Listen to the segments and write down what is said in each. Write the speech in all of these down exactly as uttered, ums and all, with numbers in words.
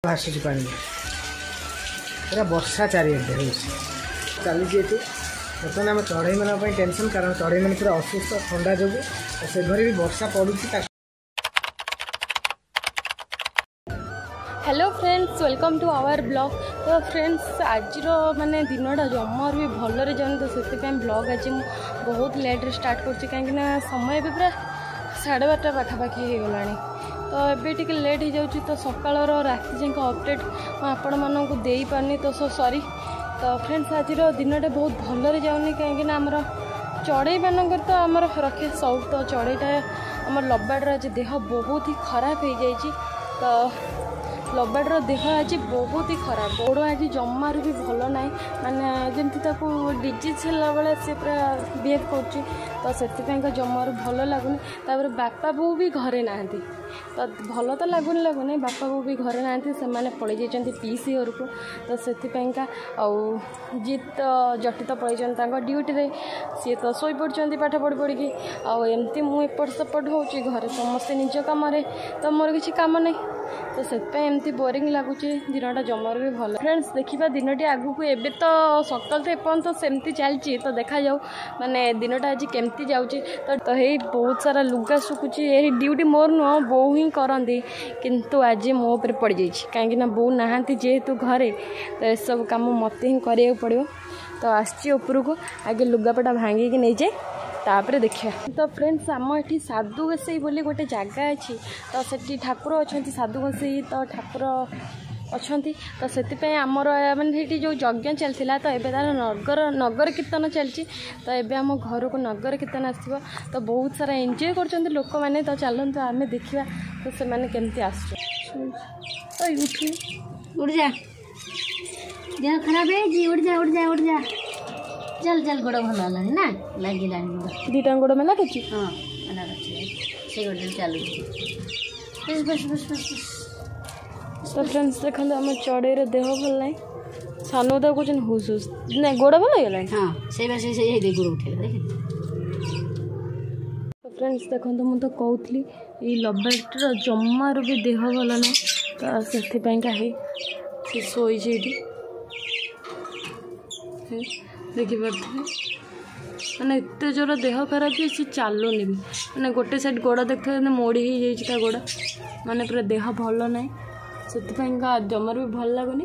भाषुची पानी पूरा वर्षा चारिआडे हो चली बर्तमान आम चढ़ई मान टेंशन कारण चढ़ई मैंने पूरा असुस्थ ठंडा जो से घरे भी वर्षा पड़ू। Hello friends welcome to our blog. तो फ्रेंड्स आज माने दिनटा जमार भी भलरे जानी तो से ब्लॉग आज बहुत लेट्रे स्टार्ट कर कहीं समय भी पूरा साढ़े बारटा पाखापाखि हो गला तो एबे टिके लेट हो जाऊँ तो सकाल राति जाक अपडेट आपण मानक दे पारनी तो सो सॉरी। तो फ्रेंड्स आज दिनटा बहुत भलरे जाऊनी कहीं आमर चढ़ई मानक तो आमर रखे शौक तो चढ़ईटा आम लबाडर आज देह बहुत ही खराब हो जाए तो लबाडर देह आज बहुत ही खराब गोड़ आज जमार भी भल ना माने जमी डिजीज है बेले से पूरा बिहेव कर तो से जमार भल लगुनि तापर बापा बो भी घरे ना तो भल तो लगुनि लगुनि बापा बो भी घरे ना से पलि जाइए पीसी घर को तो से जी तो जटी तो पलि ड्यूटी रे सी तो शोई पड़ते पाठ पढ़ी पड़ी आमती मुझे एपट सेपट हो घरे समस्ते निज कम तो मोर किसी कम नहीं तो से एमती बोरिंग लगुच दिनटा जमार भी भल। फ्रेंड्स देखा दिनटी आगू एबे तो सकाल तो एपर्यंत तो सेमती चलती तो देखा जाऊ माने दिनटा आज केमती जाऊँगी तो तो हे बहुत सारा लुगा सुखुची यही ड्यूटी मोर नुह बो ही करती किंतु आज मो पर पड़ जाइए कहीं बो नहांती जेहेतु घरे तो यह सब कम मत ही करा पड़ो तो आसी उपरू को आगे लुगापटा भांगिक नहीं जाए तापर देखिए। तो फ्रेंड्स आम ये साधु गोसाई बोली गोटे जगह अच्छी तो से ठाकुर अच्छा साधु गोसाई तो ठाकुर अच्छा तो से आमर माने जो यज्ञ चलता तो ये तार नगर नगर कीर्तन चलती तो ये आम घर को नगर कीर्तन आसो तो बहुत सारा एंजॉय कर लोक मैंने तो चलते आम देखा तो से केमती आस उड़ जा देह खराब है जी उड़ जा उड़ जा उड़ जा चल चल गोड़ भल है ना लगे दीटा गोड़ में लगे हाँ से गोटे चलू बस बस बस बस तो फ्रेंड्स देखो आम चढ़ई देह भल ना सानू तो कौन हुस हुस ना गोड़ भल हो गला हाँ से बस से गोड़ उठे देख। तो फ्रेंड्स देखो मुझे तो कहती ये लबाटर जमार भी देह भल ना तो से शोई देखिपे मैंने एत जोर देह खराब कि सी चलुनि भी मैंने गोटे साइड गोड़ देखते मोड़ी हो जाए गोड़ माने पूरा देह भल ना से जमार भी भल लगुनि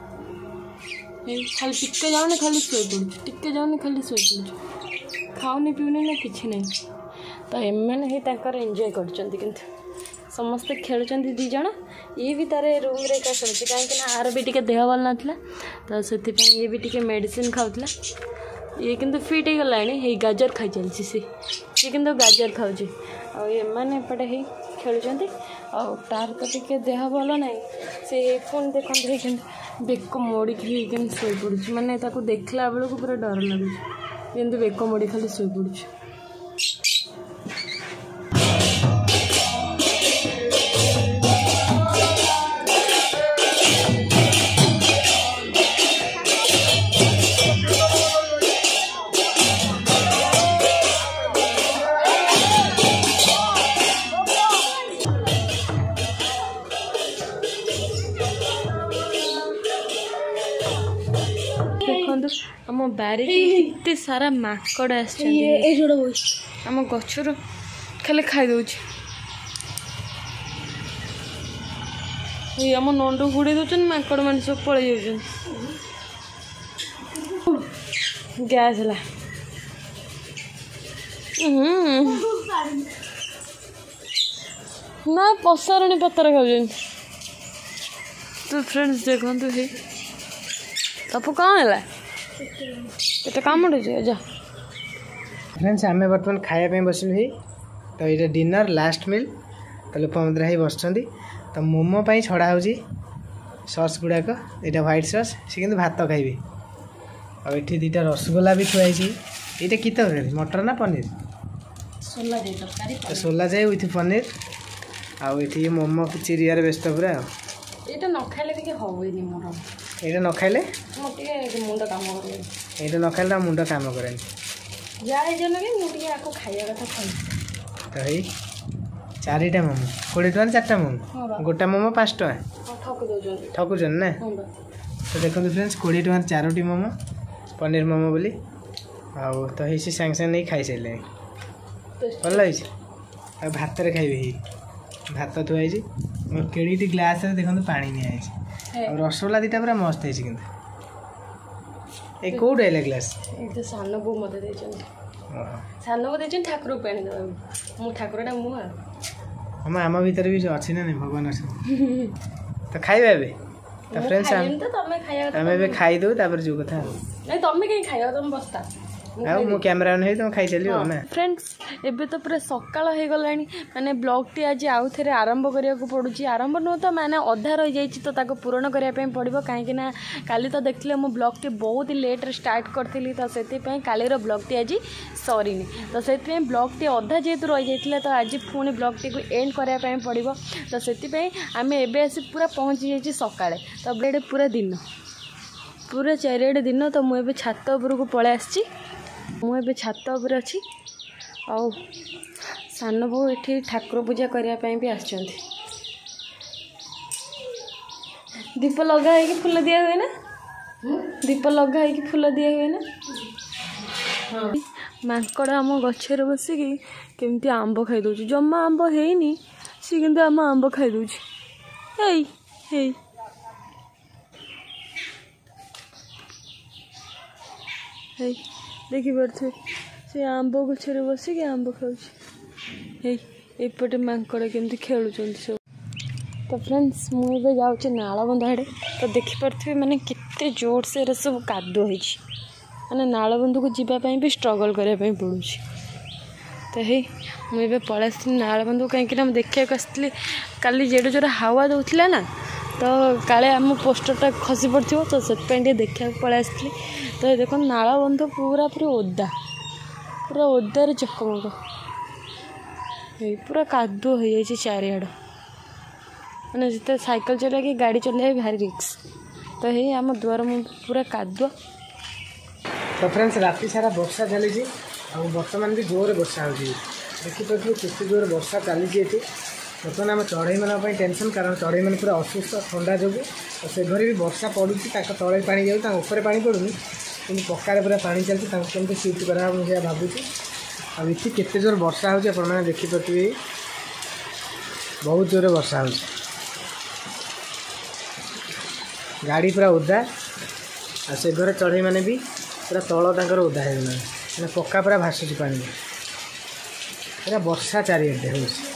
खाली टिके जाऊनी खाली शोई पड़ू टिके जाऊनी खाली शोई पड़ू खाऊनी पीऊनी ना किसी नहीं तो एम ही एंजॉय कर समस्ते खेलुंट दीज ये भी तार रूम रे का खेलुचे कहीं आर भी टे देह भल नाला तो से ये भी टे मेडिसिन खाऊला ये किंतु फिट हो गला हे गाजर खाई चलती सी सी किंतु गाजर खाऊे आने एपटे ही खेलुंट तार तो टे देह भल ना से फोन देखते बेक मोड़िक शोई पड़ू माने देखला बेलू पूरा डर लगुच किंतु बेक मोड़ी खाली शोई पड़ू। आम बारी एते सारा माकड़ आम गचर खाली खाई दौच आम नंड घोड़े दौन माकड़ मान सब पड़े जाऊँ गैस है ना पसारणी पतर खाऊ तो फ्रेंड्स देखो हे तपु कौन है पेट कामुड़ जा। फ्रेंड्स आम बर्तमान खायापी बसलु ही तो ये डिनर लास्ट मिल तो लोपमुद्रा ही बस तो मोमो पाई छड़ा हो सस गुड़ाक यहाँ व्हाइट सस सी कि भात खाइबे और ये दुटा रसगोला भी थुआई ये कि तरकारी मटर ना पनीर सोला जाए विथ पनीर आउ ये मोमो चिरियार व्यस्त पूरा ये न खाइले हेनी मोर ये न खाइले मुंड काम कर ये न खाइले मुंड काम करे जाए जन भी मुझे खाया कथा खाई तो है चारिटा मोमो कोड़े टଙ୍କା चार्टा मोमो गोटा मोमो पाँच टଙ୍କା ठकुचन ना तो देखो फ्रेंड्स कोड़े टଙ୍କା चारोटी मोमो पनीर मोमो बोली आउ तो ही सांगे सांगे नहीं खाई सारे भल लगी भात खाइबे भात थुआई केड़ी ग्लास देखो पानी निया रसगोल्ला दीटा पूरा मस्त है कि कौट है ग्लास सान बो मत सान बो दे ठाकुर पानी दे मु ठाकुरटा मु हम आम भीतर भी अच्छी ना नहीं भगवान अच्छे तो खाइबे एबे तो फ्रेंड्स आम खाई दो जो कथा नहीं तुम कहीं खाइबा तुम बस्ता मु कैमरा नहीं तुम खाई चलियो ना फ्रेंड्स एबे तो पूरा सकाळ हो गलानी माने ब्लॉग टी आज आउ थरे आरंभ करिया को पडुची आरंभ न तो माने अधा रह जाई तो ताको पूर्ण करिया पे पड़िबो काहे ना काली तो देखले मु ब्लॉग टी बहुत ही लेट रे स्टार्ट करथिली तो सेति पे काली रो ब्लॉग टी आज सरीनी तो सेति पे ब्लॉग टी अधा जेतु रह जाइतिला तो आज पुणी ब्लॉग टी को एंड करिया पे पड़िबो तो सेति पे आमे एबे आसी पूरा पहुंची जाई सकाळे तो ब्लेड पूरा दिन पूरा चारिडे दिन तो मु एबे छात ऊपर को पळे आछि मुझे छात उपर अच्छी आउ सान बो ये ठाकुर पूजा करने भी आस दीप लगा है फूल दिया हुए ना दीप लगा है फूल दिया हुए ना माकड़ आम गचर बसिक केमती आंब खाई दौर जमा आंब है सी कि आम आंब खाई दौर देखी पारे से आंब गचर बसिक आंब खापटे माकड़ केमती खेलुंट सब तो फ्रेंड्स मुझे जाऊँ नाल बंध आड़े तो देखिपे मैंने केते जोर से सब कादुआ मैंने नाल बंध को जीवाई भी स्ट्रगल करने पड़ू तो हे मुझे पलि नाल बंध कहीं देखा आसती काली जेडे जोर हावा दौला ना तो काले आम पोस्टरटा खसी पड़ो तो से देखा पलि आसती तो देख नाल बंध पूरा पूरा ओदा पूरा ओदार चकमक पूरा कादुआ हो जाए चारिआड़ मैंने जिते साइकिल चला कि गाड़ी चल भारी रिक्स तो हे आम द्वार पूरा कादुआ तो फ्रेंड्स राति सारा वर्षा चली बर्तमान भी जोर वर्षा हो देखिपे केते जोर वर्षा चली बर्तमान आम चढ़ई मान टेंशन कारण चढ़ई मैंने पूरा असुस्थ ठंडा जो तो से घरे भी वर्षा पड़ू तले पानी जाऊँ ऊपर पानी पड़ूनी कि पक्का पूरा पानी चलती केमती सिफ्ट करा मुझे भावुँ आती केते जोर वर्षा हो देखिपे बहुत जोर वर्षा हो गाड़ी पूरा ओदा आ से घर चढ़ई मैंने भी पूरा तल तक ओदा है मैंने पक्का पूरा भासुची पानी पूरा वर्षा चारिआडे हो